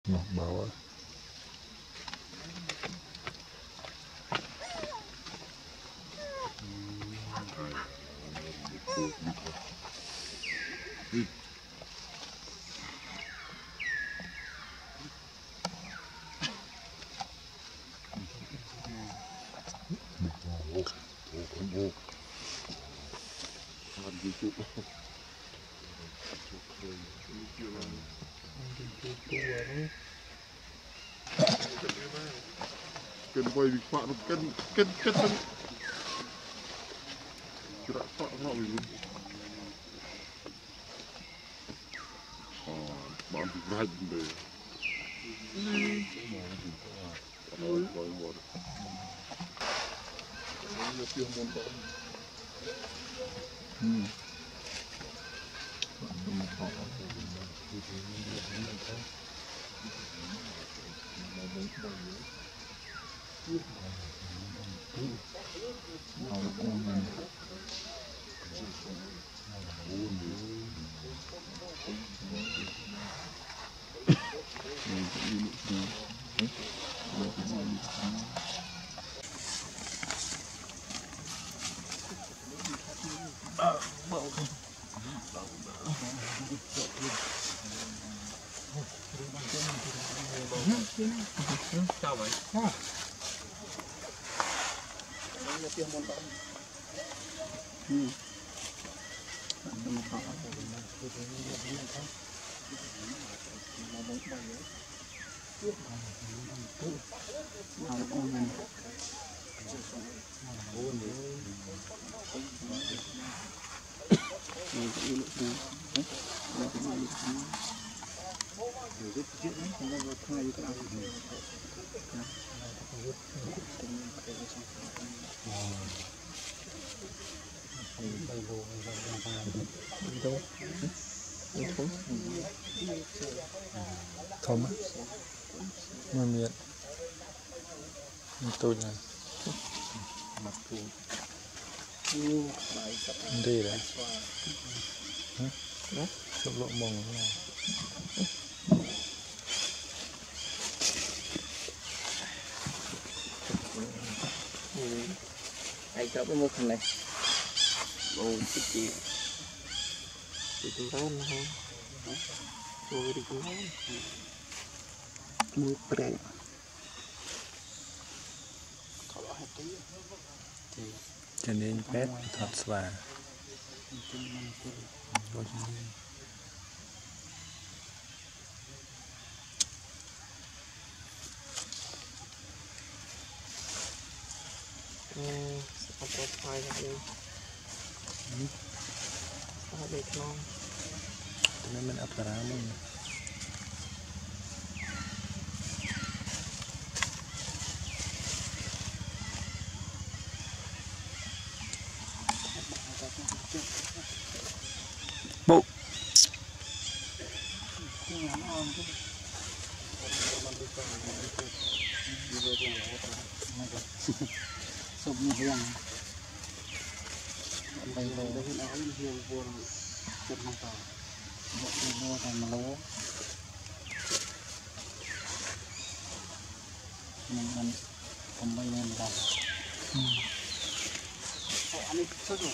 Một bầu Cần quay bị phạ nó cân thân chứ đã phạ nó bị bạn bị vạch về chào vậy. Không á mà miệng tôi là đi đấy sắp lộ mông Ai cho cái mực này ôi cái gì thì chúng ta nó không rồi đi chúng ta mực bẹt cho nên pet thật và เอาตัวไฟครับเองเอาเด็กน้อง cho nên mình ấp ra mình bộ sụp như hiền đây đây đây nó hiền buồn chụp không tao mua thành mà lố mình còn bây giờ rồi anh ấy sốt rồi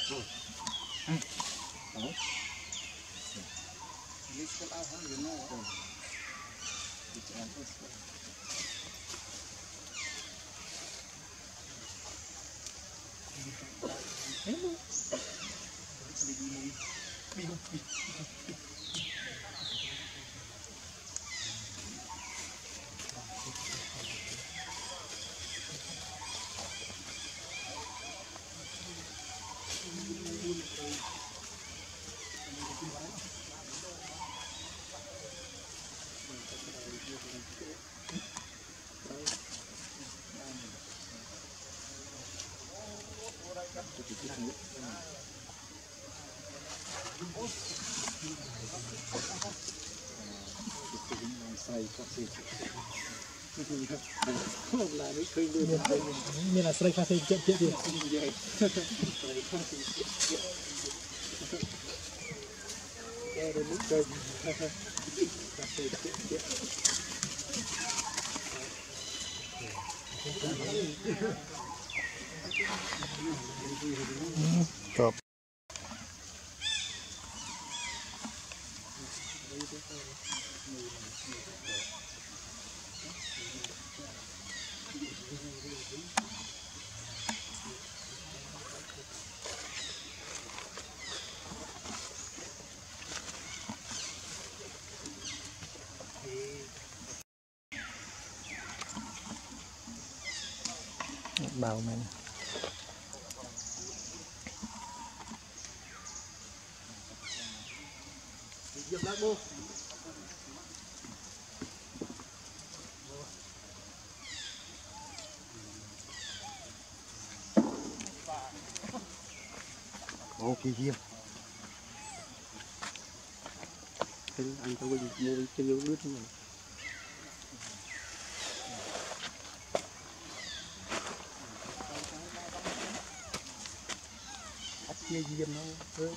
Mình là sợi cà phê chuyện chuyện gì? Top. Bao men. Ok chưa? Anh cho mình mua cái dấu nước này. Bắt chia diêm nó thôi.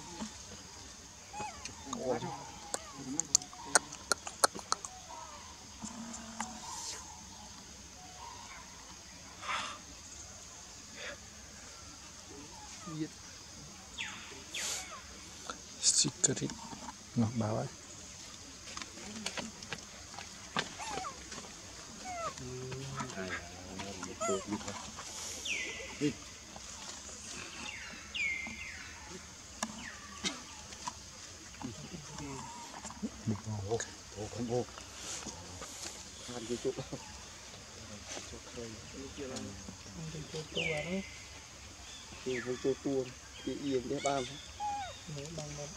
Secret ngọc bảo ấy. Không ô. Ăn cái chỗ. Thì với chỗ tuôn thì yên để ban. Nếu bằng bằng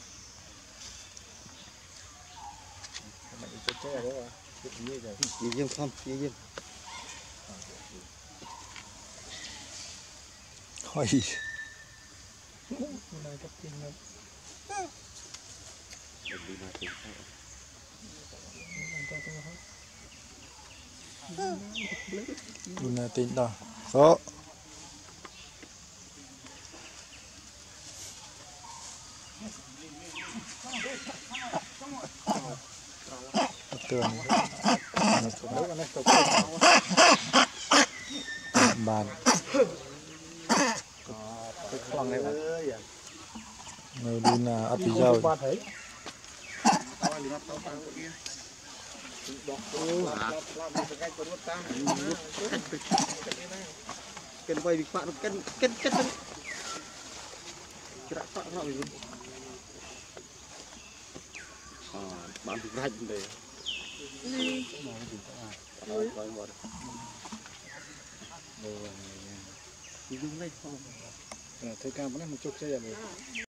Mày cho trẻ đó à? Như vậy. Yên không, yên. Hỏi. này cấp tiền nữa. Luna tin đó. Số. Tường. Bàn. Người Luna ấp đi dâu. Cần quay bị phạt cần kira phạt nó bị bạn bị rạch đây dùng này không Thấy cam nó một chút xe rồi.